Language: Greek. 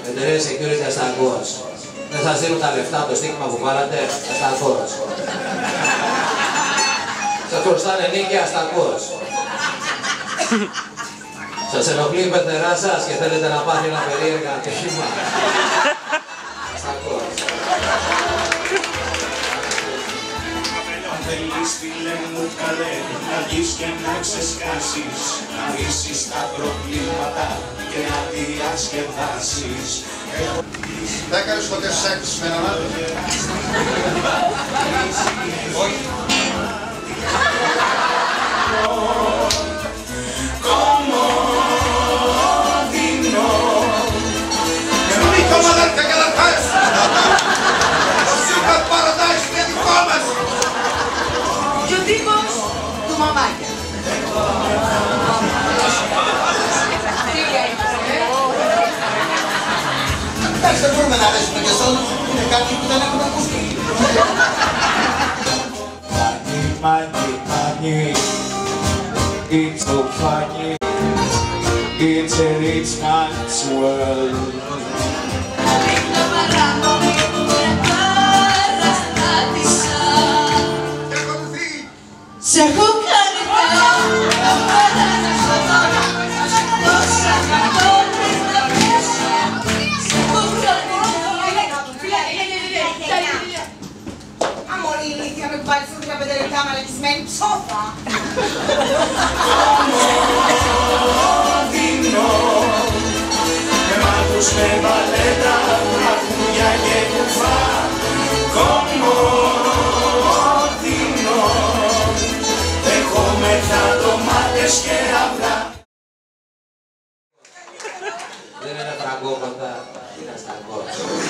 Εταιρείες security αστακός. Δεν σας δίνουν τα λεφτά από το στοίχημα που βάλατε, αστακός. Σας χρωστάνε νίκη, αστακός. Σας ενοχλεί η πεθερά σας και θέλετε να πάθει ένα περίεργα ατύχημα. Αστακός. Αν θέλεις φίλε μου καλέ, να βγεις και να ξεσκάσεις, να λύσεις τα προβλήματα και να διασκεδάσεις. Θα έκανες ποτέ σεξ με έναν άλλο? Όχι. Κομμόδινο. Σκουμίκο αδέρφια και αδερφές! Το Secret Paradise είναι δικό μας! Και ο τύπος του μαμάκια. Εντάξει, δεν μπορούμε να αρέσουμε και σε όλους. Είναι κάτι που δεν έχουμε ακούσει. Money, money, it's so funny, it's a rich man's world. Σε έχω κάνει να παράξω τόσα κατόρες να πέσω. Σε έχω κάνει Αμόλη η ηλίθεια με κουβάλει σου για 5 λεπτά μαλακισμένη ψόφα. Κομμόδινο, με μάτους με μπαλέτα, τραγούδια και κουφά. Κομμόδινο, δεχόμεθα ντομάτες και αυγά. Δεν είναι φραγκόκοτα, είναι αστακός.